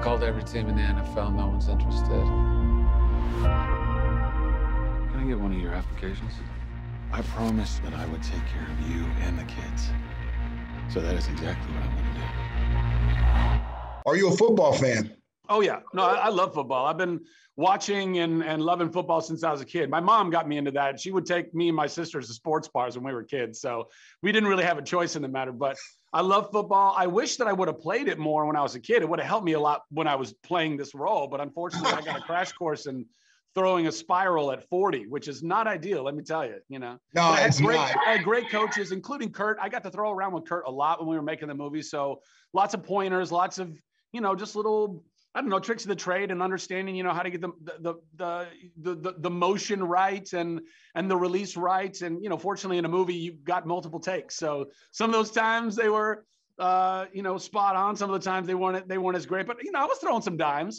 called every team in the NFL. No one's interested. Can I get one of your applications? I promised that I would take care of you and the kids. So that is exactly what I'm going to do. Are you a football fan? Oh, yeah. No, I love football. I've been watching and loving football since I was a kid. My mom got me into that. She would take me and my sisters to sports bars when we were kids. So we didn't really have a choice in the matter. But I love football. I wish that I would have played it more when I was a kid. It would have helped me a lot when I was playing this role. But unfortunately, I got a crash course in throwing a spiral at 40, which is not ideal, let me tell you, you know. No, it's not. I had great coaches, including Kurt. I got to throw around with Kurt a lot when we were making the movie. So lots of pointers, lots of, you know, just little, I don't know, tricks of the trade and understanding, you know, how to get the motion right and the release right. And, you know, fortunately in a movie, you got multiple takes. So some of those times they were, you know, spot on. Some of the times they weren't as great, but, you know, I was throwing some dimes.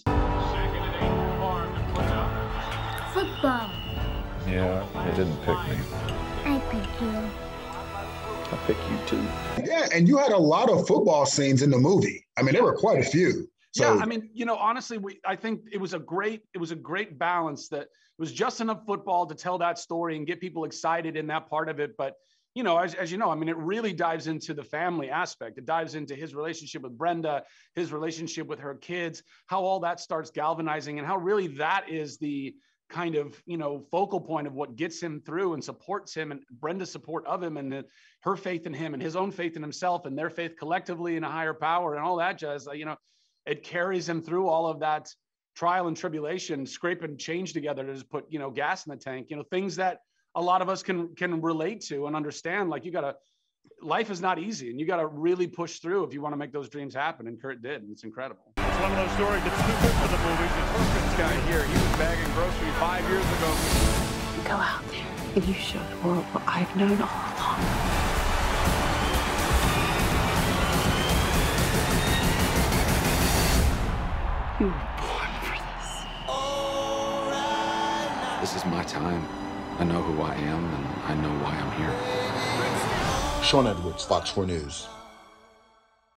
Football. Yeah, they didn't pick me. I pick you. I pick you too. Yeah, and you had a lot of football scenes in the movie. I mean, there were quite a few. So. Yeah, I mean, you know, honestly, I think it was a great balance that it was just enough football to tell that story and get people excited in that part of it. But, you know, as you know, I mean, it really dives into the family aspect. It dives into his relationship with Brenda, his relationship with her kids, how all that starts galvanizing and how really that is the kind of, you know, focal point of what gets him through and supports him and Brenda's support of him and her faith in him and his own faith in himself and their faith collectively in a higher power and all that jazz, you know, it carries him through all of that trial and tribulation, scraping change together to just put, you know, gas in the tank, you know, things that a lot of us can relate to and understand. Like life is not easy and you got to really push through if you want to make those dreams happen. And Kurt did, and it's incredible. It's one of those stories that's too good for the movies. The Perkins guy here, he was bagging groceries 5 years ago. You go out there and you show the world what I've known all along. You were born for this. This is my time. I know who I am, and I know why I'm here. Sean Edwards, Fox 4 News.